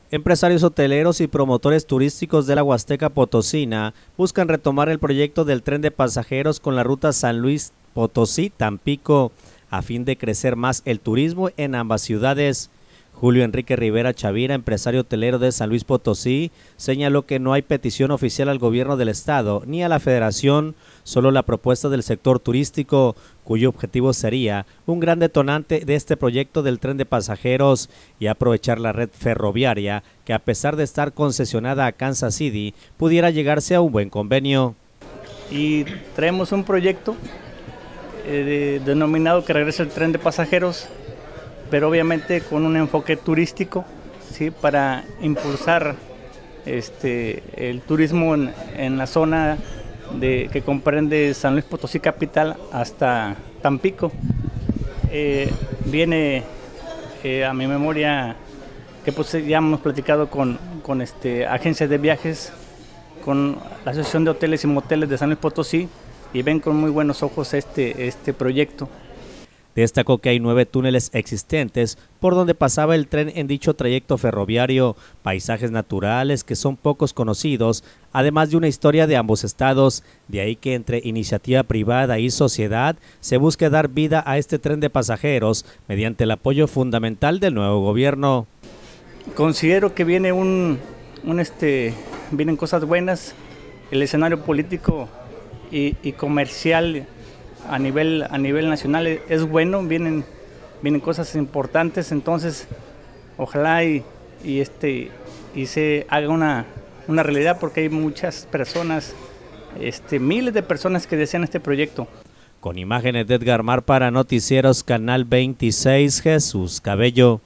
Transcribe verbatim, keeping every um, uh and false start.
Empresarios hoteleros y promotores turísticos de la Huasteca Potosina buscan retomar el proyecto del tren de pasajeros con la ruta San Luis Potosí-Tampico a fin de crecer más el turismo en ambas ciudades. Julio Enrique Rivera Chavira, empresario hotelero de San Luis Potosí, señaló que no hay petición oficial al gobierno del estado ni a la federación, solo la propuesta del sector turístico, cuyo objetivo sería un gran detonante de este proyecto del tren de pasajeros y aprovechar la red ferroviaria que, a pesar de estar concesionada a Kansas City, pudiera llegarse a un buen convenio. Y traemos un proyecto eh, de, denominado que regrese el tren de pasajeros, pero obviamente con un enfoque turístico, ¿sí? Para impulsar este, el turismo en, en la zona de, que comprende San Luis Potosí capital hasta Tampico. Eh, viene eh, a mi memoria que pues ya hemos platicado con, con este, agencias de viajes, con la Asociación de Hoteles y Moteles de San Luis Potosí, y ven con muy buenos ojos este, este proyecto. Destacó que hay nueve túneles existentes por donde pasaba el tren en dicho trayecto ferroviario, paisajes naturales que son pocos conocidos, además de una historia de ambos estados, de ahí que entre iniciativa privada y sociedad se busque dar vida a este tren de pasajeros mediante el apoyo fundamental del nuevo gobierno. Considero que viene un, un este, vienen cosas buenas, el escenario político y, y comercial a nivel a nivel nacional es bueno, vienen vienen cosas importantes, entonces ojalá y, y este y se haga una, una realidad, porque hay muchas personas, este miles de personas que desean este proyecto. Con imágenes de Edgar Mar para Noticieros Canal veintiséis, Jesús Cabello.